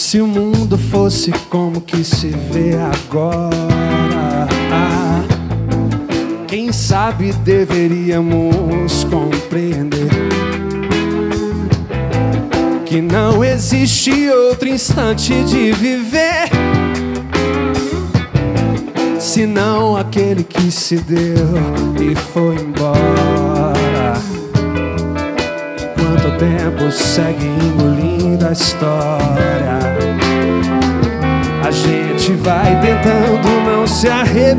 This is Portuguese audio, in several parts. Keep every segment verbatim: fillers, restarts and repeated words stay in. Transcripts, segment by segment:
Se o mundo fosse como que se vê agora, ah, quem sabe deveríamos compreender que não existe outro instante de viver senão aquele que se deu e foi embora. Enquanto o tempo segue engolindo a história, a gente vai tentando não se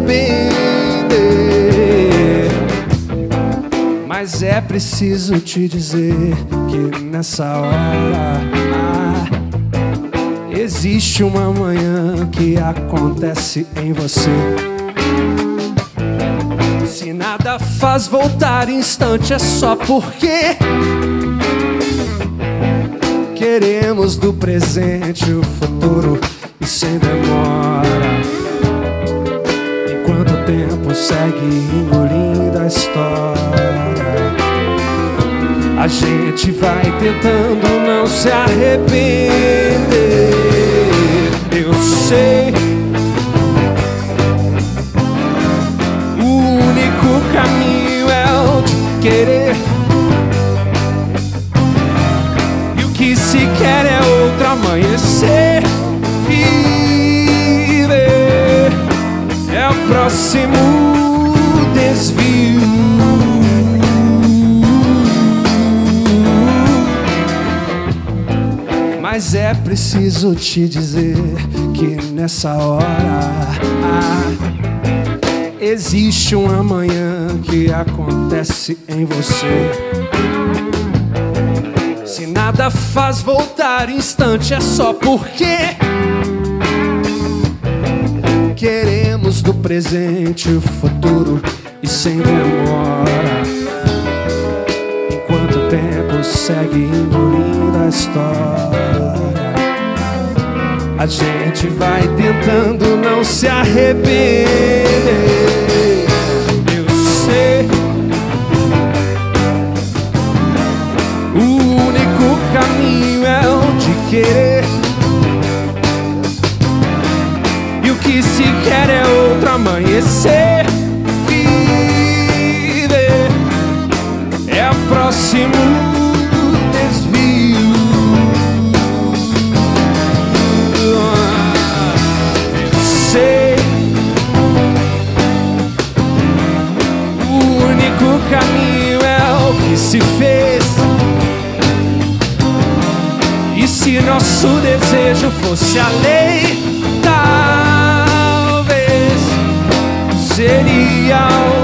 arrepender. Mas é preciso te dizer que nessa hora ah, existe uma manhã que acontece em você. Se nada faz voltar instante é só porque queremos do presente o futuro e sem demora. Enquanto o tempo segue engolindo a história, a gente vai tentando não se arrepender. Eu sei, o único caminho é o de querer, e o que se quer é outro amanhecer. Viver é o próximo desvio. Mas é preciso te dizer que nessa hora ah, existe um amanhã que acontece em você. Se nada faz voltar instante é só porque queremos do presente o futuro e sem demora. Enquanto o tempo segue engolindo a história, a gente vai tentando não se arrepender. Eu sei, o único caminho é o de querer, e o que se quer é outro amanhecer. Viver é o próximo desvio. Eu sei, o único caminho é o que se fez. E se nosso desejo fosse a lei, talvez seria